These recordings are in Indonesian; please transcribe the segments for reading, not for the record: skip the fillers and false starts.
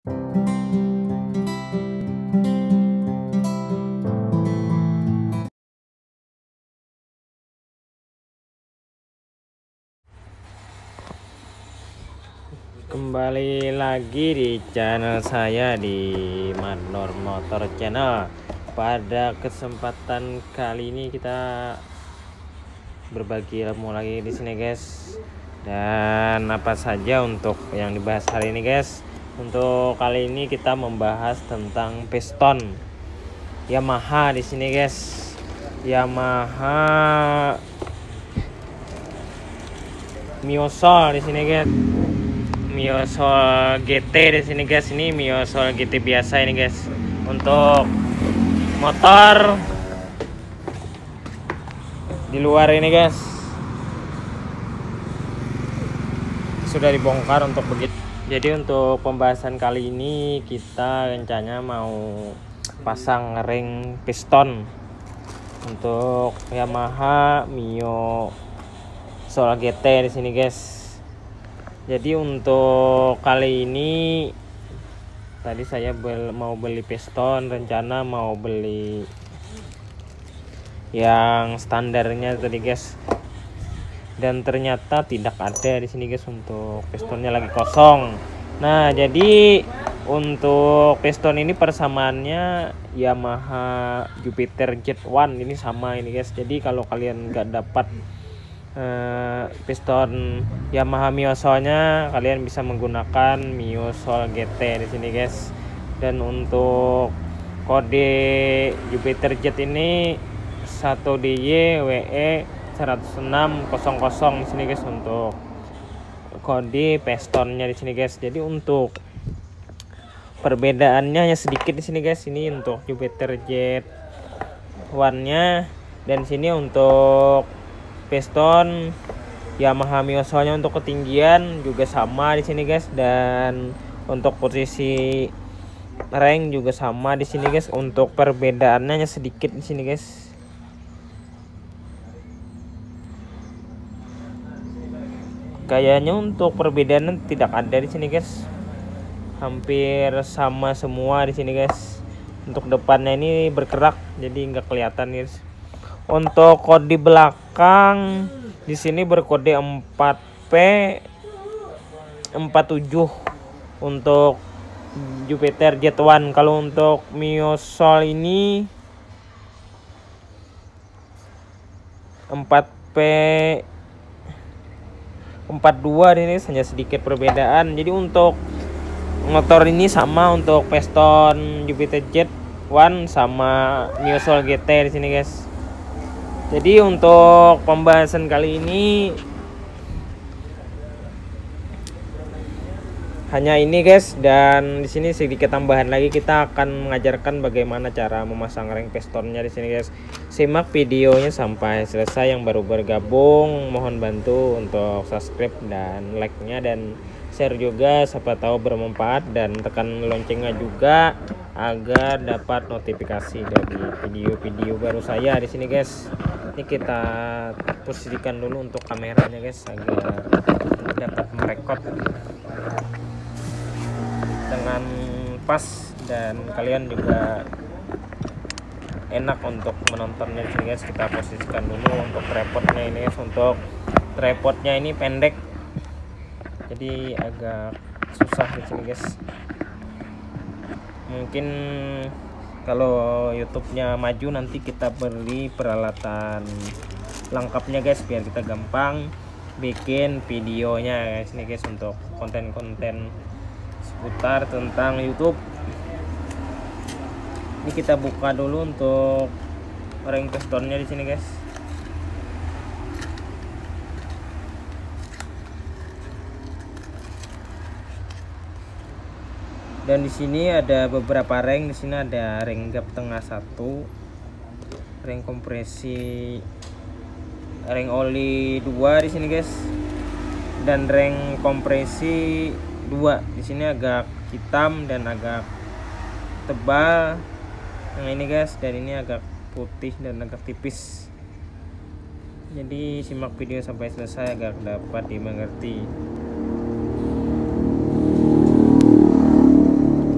Kembali lagi di channel saya di Mandor Motor Channel. Pada kesempatan kali ini kita berbagi ilmu lagi di sini guys. Dan apa saja untuk yang dibahas hari ini guys? Untuk kali ini kita membahas tentang piston Yamaha di sini guys. Yamaha Miosol di sini guys. Miosol GT di sini guys. Ini Miosol GT biasa ini guys. Untuk motor di luar ini guys sudah dibongkar untuk begitu. Jadi untuk pembahasan kali ini kita rencananya mau pasang ring piston untuk Yamaha Mio Sol GT di sini guys. Jadi untuk kali ini tadi saya mau beli piston, rencana mau beli yang standarnya tadi guys. Dan ternyata tidak ada di sini guys, untuk pistonnya lagi kosong. Nah, jadi untuk piston ini persamaannya Yamaha Jupiter Jet1 ini sama ini guys. Jadi kalau kalian nggak dapat piston Yamaha Miosolnya, kalian bisa menggunakan Miosol GT di sini guys. Dan untuk kode Jupiter Jet ini 1DY WE 10600 di sini guys untuk kode pistonnya di sini guys. Jadi untuk perbedaannya hanya sedikit di sini guys. Ini untuk Jupiter Jet one-nya, dan sini untuk piston Yamaha Miosolnya untuk ketinggian juga sama di sini guys, dan untuk posisi reng juga sama di sini guys. Untuk perbedaannya hanya sedikit di sini guys. Kayaknya untuk perbedaannya tidak ada di sini guys. Hampir sama semua di sini guys. Untuk depannya ini berkerak jadi nggak kelihatan guys. Untuk kode belakang di sini berkode 4P47 untuk Jupiter Jet1. Kalau untuk Miosol ini 4P42 ini hanya sedikit perbedaan. Jadi untuk motor ini sama, untuk piston Jupiter Jet1 sama Miosol GT di sini guys. Jadi untuk pembahasan kali ini hanya ini guys, dan di sini sedikit tambahan lagi, kita akan mengajarkan bagaimana cara memasang ring pistonnya di sini guys. Simak videonya sampai selesai. Yang baru bergabung mohon bantu untuk subscribe dan like-nya, dan share juga, siapa tahu bermanfaat, dan tekan loncengnya juga agar dapat notifikasi dari video-video baru saya di sini guys. Ini kita posisikan dulu untuk kameranya guys agar dapat merekod dengan pas dan kalian juga enak untuk menontonnya di sini guys. Kita posisikan dulu untuk tripodnya ini guys. Untuk tripodnya ini pendek jadi agak susah di sini guys. Mungkin kalau YouTube-nya maju nanti kita beli peralatan lengkapnya guys, biar kita gampang bikin videonya guys. Ini guys untuk konten-konten seputar tentang YouTube. Ini kita buka dulu untuk ring pistonnya di sini guys. Dan di sini ada beberapa ring. Di sini ada ring gap tengah 1, ring kompresi, ring oli 2 di sini guys, dan ring kompresi 2. Di sini agak hitam dan agak tebal yang ini guys, dan ini agak putih dan agak tipis. Jadi simak video sampai selesai agar dapat dimengerti.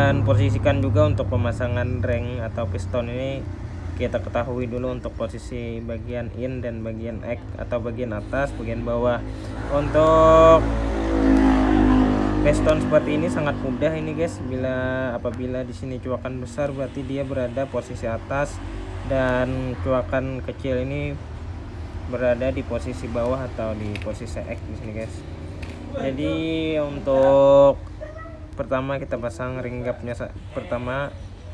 Dan posisikan juga untuk pemasangan ring atau piston ini, kita ketahui dulu untuk posisi bagian in dan bagian X atau bagian atas, bagian bawah. Untuk piston seperti ini sangat mudah ini guys. Apabila di sini cuakan besar berarti dia berada posisi atas, dan cuakan kecil ini berada di posisi bawah atau di posisi X di sini guys. Jadi untuk pertama kita pasang ring gapnya. Pertama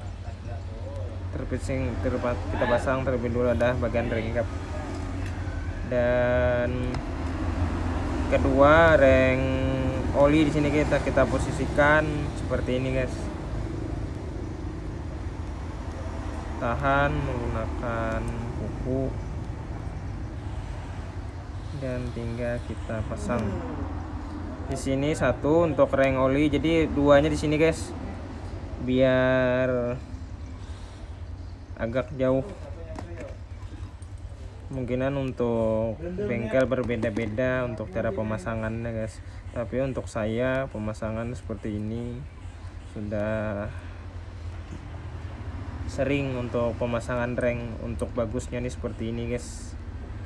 kita pasang terlebih dulu ada bagian ring gap, dan kedua ring oli di sini kita posisikan seperti ini guys. Tahan menggunakan kuku dan tinggal kita pasang. Di sini satu untuk ring oli, jadi duanya di sini guys, biar agak jauh. Kemungkinan untuk bengkel berbeda-beda untuk cara pemasangannya guys, tapi untuk saya pemasangan seperti ini sudah sering. Untuk pemasangan ring untuk bagusnya nih seperti ini guys,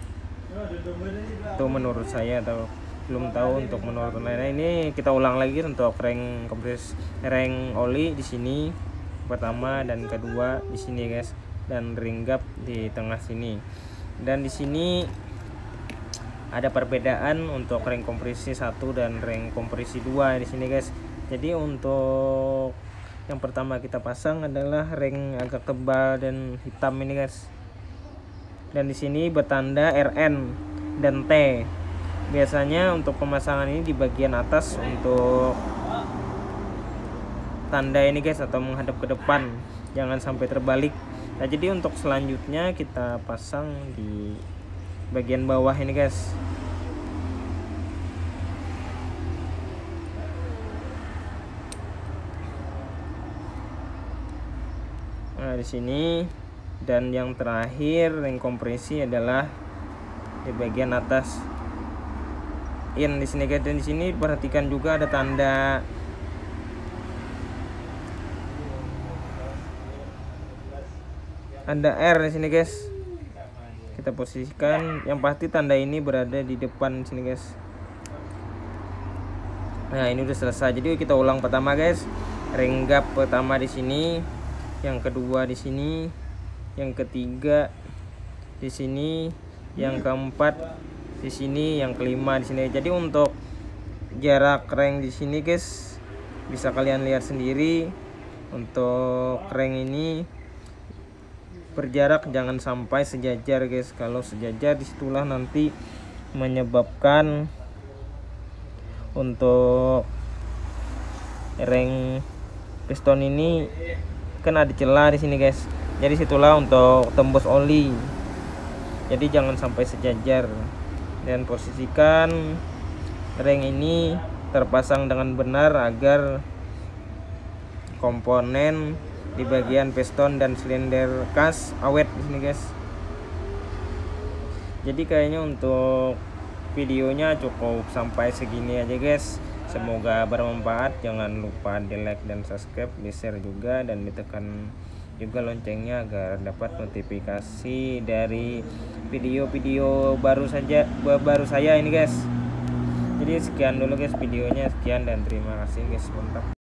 itu menurut saya, atau belum tahu untuk menurut lain. Nah, ini kita ulang lagi untuk ring oli di sini pertama dan kedua di sini guys, dan ring gap di tengah sini. Dan di sini ada perbedaan untuk ring kompresi 1 dan ring kompresi 2 di sini guys. Jadi untuk yang pertama kita pasang adalah ring agak tebal dan hitam ini guys, dan di sini bertanda RN dan T. Biasanya untuk pemasangan ini di bagian atas untuk tanda ini guys, atau menghadap ke depan, jangan sampai terbalik. Nah, jadi untuk selanjutnya kita pasang di bagian bawah ini guys. Nah, di sini, dan yang terakhir ring kompresi adalah di bagian atas in di sini guys. Dan di sini perhatikan juga ada tanda R di sini guys. Kita posisikan, yang pasti tanda ini berada di depan sini guys. Nah, ini udah selesai. Jadi kita ulang pertama guys. Ring gap pertama di sini, yang kedua di sini, yang ketiga di sini, yang keempat di sini, yang kelima di sini. Jadi untuk jarak ring di sini guys, bisa kalian lihat sendiri. Untuk ring ini berjarak jangan sampai sejajar guys. Kalau sejajar disitulah nanti menyebabkan untuk ring piston ini kan ada celah di sini guys. Jadi situlah untuk tembus oli. Jadi jangan sampai sejajar, dan posisikan ring ini terpasang dengan benar agar komponen di bagian piston dan silinder kas awet di sini guys. Jadi kayaknya untuk videonya cukup sampai segini aja guys. Semoga bermanfaat. Jangan lupa di like dan subscribe, di share juga, dan ditekan juga loncengnya agar dapat notifikasi dari video-video baru saya ini guys. Jadi sekian dulu guys videonya, sekian dan terima kasih guys, mantap.